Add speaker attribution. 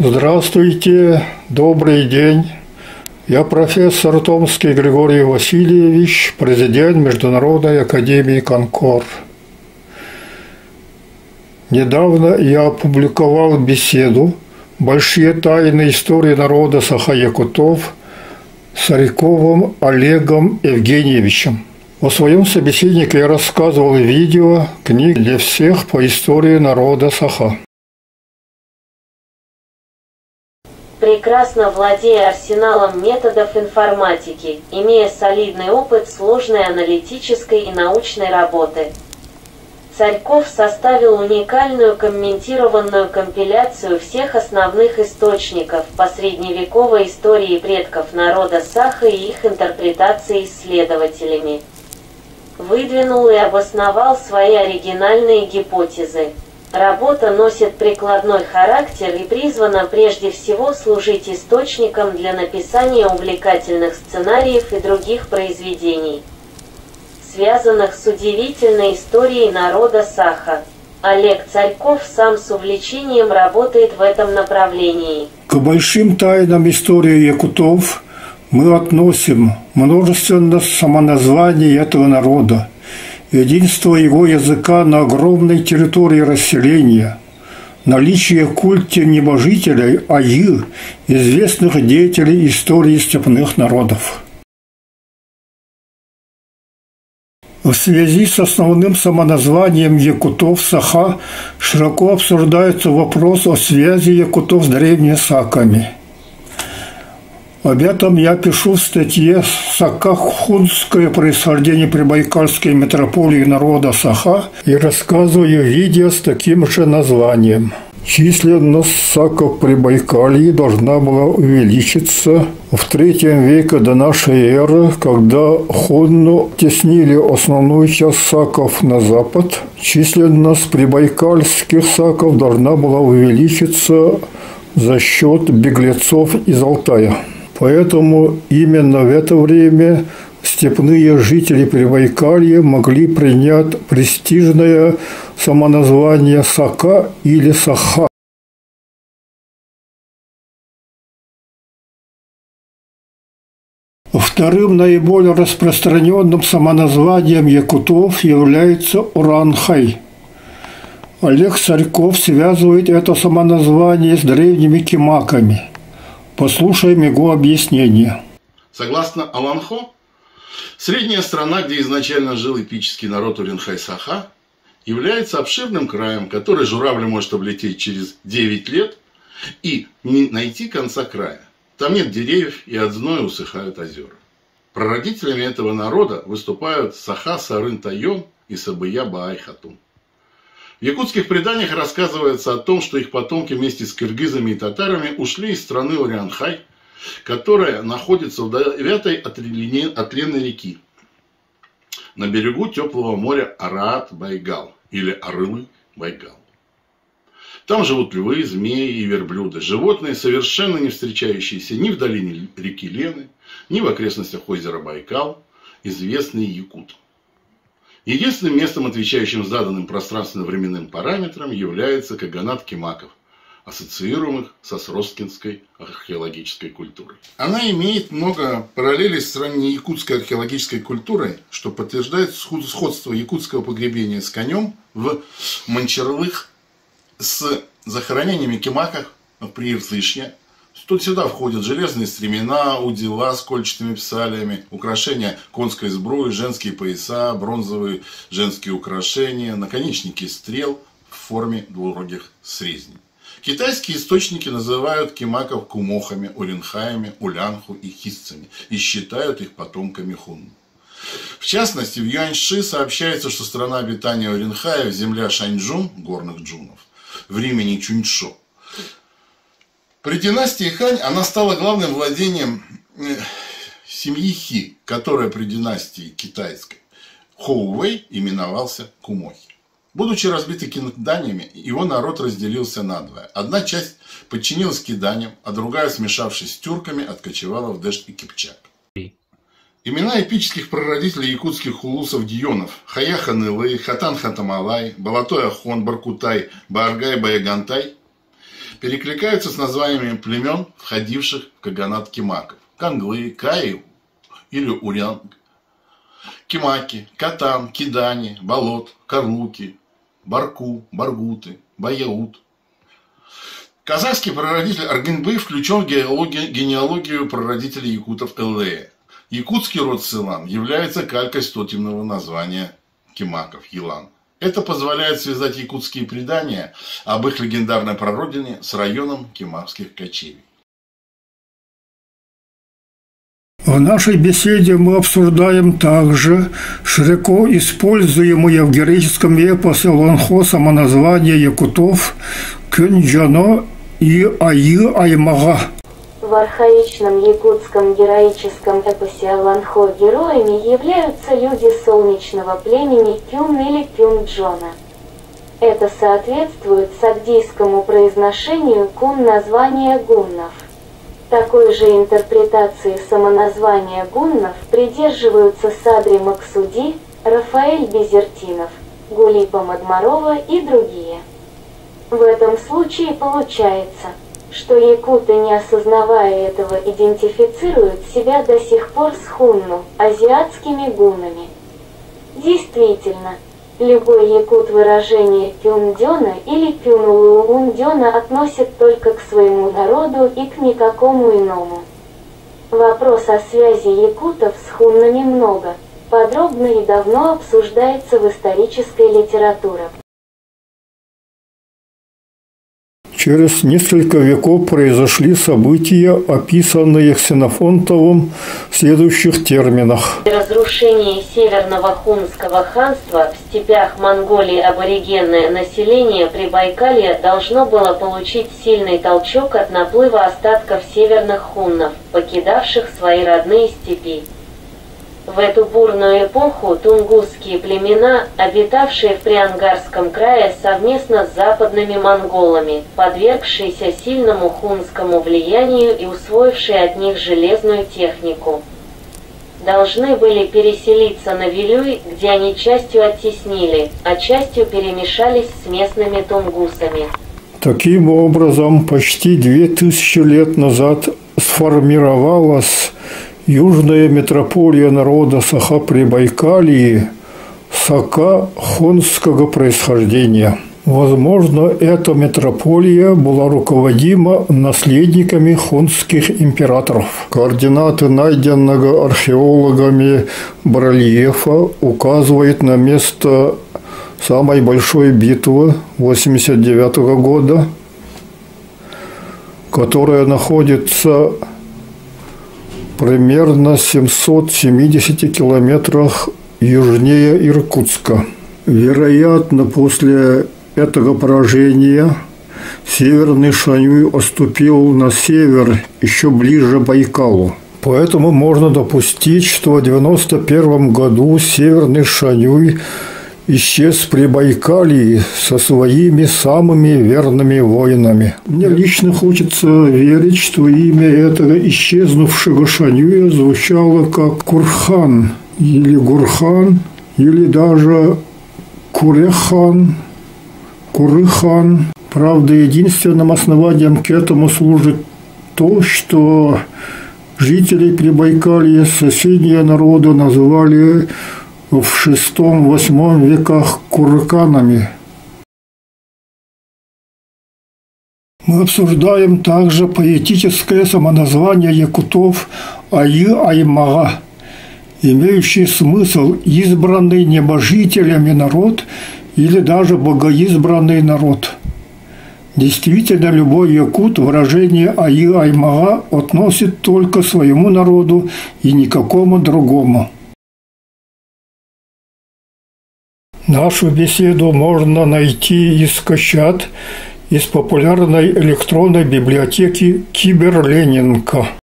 Speaker 1: Здравствуйте, добрый день. Я профессор Томский Григорий Васильевич, президент Международной академии Конкор. Недавно я опубликовал беседу «Большие тайны истории народа саха-якутов» с Царьковым Олегом Евгеньевичем. О своем собеседнике я рассказывал в видео «Книга для всех по истории народа саха».
Speaker 2: Прекрасно владея арсеналом методов информатики, имея солидный опыт сложной аналитической и научной работы, Царьков составил уникальную комментированную компиляцию всех основных источников по средневековой истории предков народа саха и их интерпретации исследователями. Выдвинул и обосновал свои оригинальные гипотезы. Работа носит прикладной характер и призвана прежде всего служить источником для написания увлекательных сценариев и других произведений, связанных с удивительной историей народа саха. Олег Царьков сам с увлечением работает в этом направлении.
Speaker 1: К большим тайнам истории якутов мы относим множественность самоназваний этого народа, единство его языка на огромной территории расселения, наличие в культе небожителей Айы, известных деятелей истории степных народов. В связи с основным самоназванием якутов саха широко обсуждается вопрос о связи якутов с древними саками. Об этом я пишу в статье «Сака-хунское происхождение прибайкальской метрополии народа саха» и рассказываю видео с таким же названием. Численность саков Прибайкалья должна была увеличиться в III веке до нашей эры, когда хунну теснили основную часть саков на запад. Численность прибайкальских саков должна была увеличиться за счет беглецов из Алтая. Поэтому именно в это время степные жители Прибайкалья могли принять престижное самоназвание Сака или Саха. Вторым наиболее распространенным самоназванием якутов является Уранхай. Олег Царьков связывает это самоназвание с древними кимаками. Послушаем его объяснение.
Speaker 3: Согласно Аланхо, средняя страна, где изначально жил эпический народ Уренхай-Саха, является обширным краем, который журавль может облететь через 9 лет и не найти конца края. Там нет деревьев, и от зноя усыхают озера. Прародителями этого народа выступают Саха Сарын-Тайон и Сабыя Баай-Хатун. В якутских преданиях рассказывается о том, что их потомки вместе с киргизами и татарами ушли из страны Уренхай, которая находится в 9-й от ленной реки, на берегу теплого моря Араат-Байгал или Арылы-Байгал. Там живут львы, змеи и верблюды, животные, совершенно не встречающиеся ни в долине реки Лены, ни в окрестностях озера Байкал, известные якутам. Единственным местом, отвечающим заданным пространственно-временным параметрам, является каганат кимаков, ассоциируемых со сроскинской археологической культурой. Она имеет много параллелей с раннеякутской археологической культурой, что подтверждает сходство якутского погребения с конем в Манчарлых с захоронениями кимаков при Иртышье. Тут сюда входят железные стремена, удила с кольчатыми псалиями, украшения конской сбруи, женские пояса, бронзовые женские украшения, наконечники стрел в форме двурогих срезней. Китайские источники называют кимаков кумохами, уренхаями, улянху и хисцами и считают их потомками хунну. В частности, в Юаньши сообщается, что страна обитания уренхаев – земля Шаньчжун, горных джунов, времени Чуньшо. При династии Хань она стала главным владением семьи Хи, которая при династии китайской Хоу-Вэй именовался Кумохи. Будучи разбиты киданиями, его народ разделился надвое. Одна часть подчинилась киданиям, а другая, смешавшись с тюрками, откочевала в Дэшт и Кипчак. Имена эпических прародителей якутских хулусов-гионов – Хаяхан-Илы, Хатан-Хатамалай, Балатой-Ахон, Баркутай, Бааргай-Баягантай перекликаются с названиями племен, входивших в каганат кимаков. Канглы, Каи или Урянг, Кимаки, Катан, Кидани, Болот, Карлуки, Барку, Баргуты, Баяут. Казахский прародитель Аргынбэй включен в генеалогию прародителей якутов Эллея. Якутский род Сылан является калькой стотемного названия кимаков Елан. Это позволяет связать якутские предания об их легендарной прародине с районом кимакских кочевий.
Speaker 1: В нашей беседе мы обсуждаем также широко используемое в героическом эпосе Аланхо самоназвание якутов Кюнджано и Айы-Аймага.
Speaker 2: В архаичном якутском героическом эпосе Аланхо героями являются люди солнечного племени Кюн или Кюнджона. Это соответствует сагдийскому произношению кун названия гуннов. Такой же интерпретации самоназвания гуннов придерживаются Садри Максуди, Рафаэль Безертинов, Гулипа Мадмарова и другие. В этом случае получается, что якуты, не осознавая этого, идентифицируют себя до сих пор с хунну, азиатскими гуннами. Действительно, любой якут выражение кюндёна или кюнулуундёна относит только к своему народу и к никакому иному. Вопрос о связи якутов с хуннами много, подробно и давно обсуждается в исторической литературе.
Speaker 1: Через несколько веков произошли события, описанные Ксенофонтовым в следующих терминах.
Speaker 2: Разрушение Северного хунского ханства в степях Монголии аборигенное население Прибайкалья должно было получить сильный толчок от наплыва остатков северных хуннов, покидавших свои родные степи. В эту бурную эпоху тунгусские племена, обитавшие в Приангарском крае совместно с западными монголами, подвергшиеся сильному хунскому влиянию и усвоившие от них железную технику, должны были переселиться на Вилюй, где они частью оттеснили, а частью перемешались с местными тунгусами.
Speaker 1: Таким образом, почти 2000 лет назад сформировалась южная метрополия народа Саха-Прибайкальи сака-хунского происхождения. Возможно, эта метрополия была руководима наследниками хунских императоров. Координаты найденного археологами барельефа указывают на место самой большой битвы 1989 года, которая находится примерно 770 километрах южнее Иркутска. Вероятно, после этого поражения Северный Шаньюй отступил на север, еще ближе к Байкалу. Поэтому можно допустить, что в 1991 году Северный Шаньюй исчез в Прибайкалье со своими самыми верными воинами. Мне лично хочется верить, что имя этого исчезнувшего Шаньюя звучало как Курхан, или Гурхан, или даже Курехан, Курыхан. Правда, единственным основанием к этому служит то, что жителей Прибайкалья соседние народы называли в VI-VIII веках курыканами. Мы обсуждаем также поэтическое самоназвание якутов Айы-Аймага, имеющий смысл «избранный небожителями народ» или даже «богоизбранный народ». Действительно, любой якут выражение Айы-Аймага относит только своему народу и никакому другому. Нашу беседу можно найти и скачать из популярной электронной библиотеки Киберленинка.